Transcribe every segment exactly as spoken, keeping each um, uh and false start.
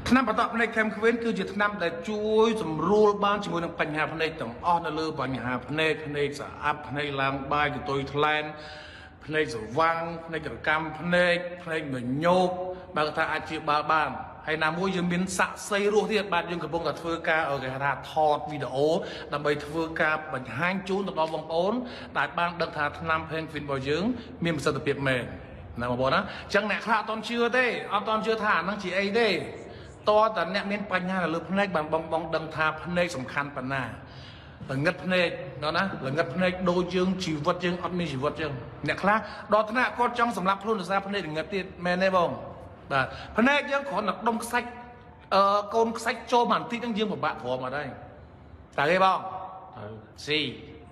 năm bắt đầu này kem khuyến cứ chỉ năm để chui sầm rùa ban chỉ muốn nâng bánh hà này tổng on là lừa bánh hà này này sẽ áp này làm bài của tôi thlan này sẽ vang này cái cam này này người nhôm bà ta ai chịu ba bàn hay là mỗi dương biến sạ xây ruột thiệt bạn dương cái bông cả phơi ca ở cái hà thọt video làm bài phơi ca bánh hai chú tập đó vòng bốn đại ban đợt hà năm phên phim bảo dưỡng miền bắc tập biệt mềm nào mà bỏ đó chẳng nè khá toàn chưa thế ở toàn chưa thả năng chỉ ấy thế toแต่เนี่ยមានបញ្ហាលើភ្នែកបានបងបងដឹងថាភ្នែកសំខាន់ប៉ុណ្ណាល្ងឹតភ្នែកដល់ណាល្ងឹតភ្នែកដូចយើងជីវិតយើងអត់មានជីវិតយើងអ្នកខ្លះដល់ថ្នាក់គាត់ចង់សម្រាប់ខ្លួនដោយសារភ្នែកល្ងឹតទៀតមែនទេបងបាទភ្នែកយើងគ្រាន់តែដុំខ្សាច់អឺកូនខ្សាច់ចូលមកបន្តិចហ្នឹងយើងពិបាកព្រមអត់ហើយតើទេបងស៊ី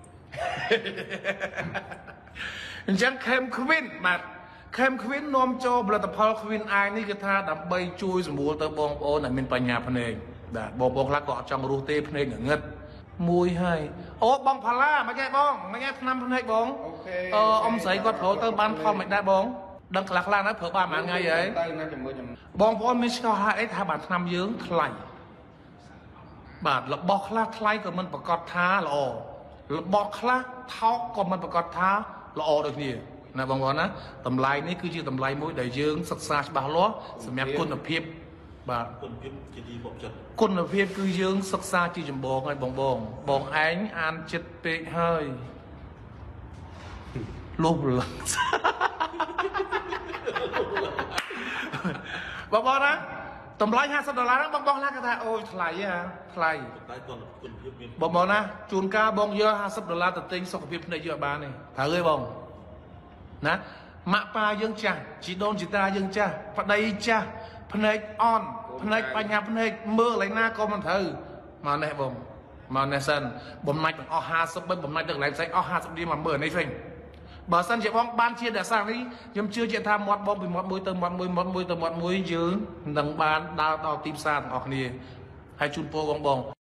អញ្ចឹងខេមខ្វិនបាទខេមខ្វិននាំចូលផលិតផលខ្វិនអាយនេះគឺថាដើម្បីជួយសម្រួលទៅបងប្អូនដែលមានបញ្ហាភ្នែកបាទបងប្អូនខ្លះក៏អត់ចង់រស់ទេភ្នែកងឹតមួយហើយអូបងផាឡាមិនទេបងមិនទេឆ្នាំភ្នែកបងអឺអ៊ំស្រីគាត់ប្រើទៅបានផលមិនដែរបងដឹងខ្លះខ្លះណាប្រើបានមួយថ្ងៃហើយទៅណាជាមួយខ្ញុំបងប្អូនមានស្គាល់ហេតុអីថាបានឆ្នាំយើងថ្លៃបាទរបស់ខ្លះថ្លៃក៏មិនប្រកាសថាល្អរបស់ខ្លះថោកក៏មិនប្រកាសថាល្អដូចគ្នាណាបងប្អូនណាតម្លៃនេះគឺជាតម្លៃមួយដែលយើងសិក្សាច្បាស់លាស់សម្រាប់គុណភាពបាទគុណភាពជាទីបំចិត្តគុណភាពគឺយើងសិក្សាជាចម្បងហើយបងបងបងឯងអានចិត្តពេកហើយលោភលឹងបងប្អូនណាតម្លៃห้าสิบដុល្លារហ្នឹងបងបងណាគេថាអូយថ្លៃហ៎ថ្លៃតែគុណភាពមានបងប្អូនណាជួនកាលបងយកห้าสิบដុល្លារទៅទិញសុខភាពភ្នែកយកបានទេត្រូវទេបងណាម៉ាក់ប៉ាយើងចាស់ជីដូនជីតាយើងចាស់ប្តីចាស់ភ្នែកអន់ភ្នែកបញ្ញាភ្នែកមើលកន្លែងណាក៏មិនត្រូវមកនេះបងមកនេះសិនបំណាច់ទាំងអស់ห้าสิบបីបំណាច់ទៅកន្លែងផ្សេងអស់ห้าสิบរៀលមកមើលនេះវិញបើសិនជាបងបានជាអ្នកសាស្ត្រនេះខ្ញុំជឿជាក់ថាមាត់បងពីមាត់មួយទៅមាត់មួយមាត់មួយទៅមាត់មួយយើងនឹងបានដើរដល់ទីផ្សារទាំងអស់គ្នាហើយជូនពរបងបង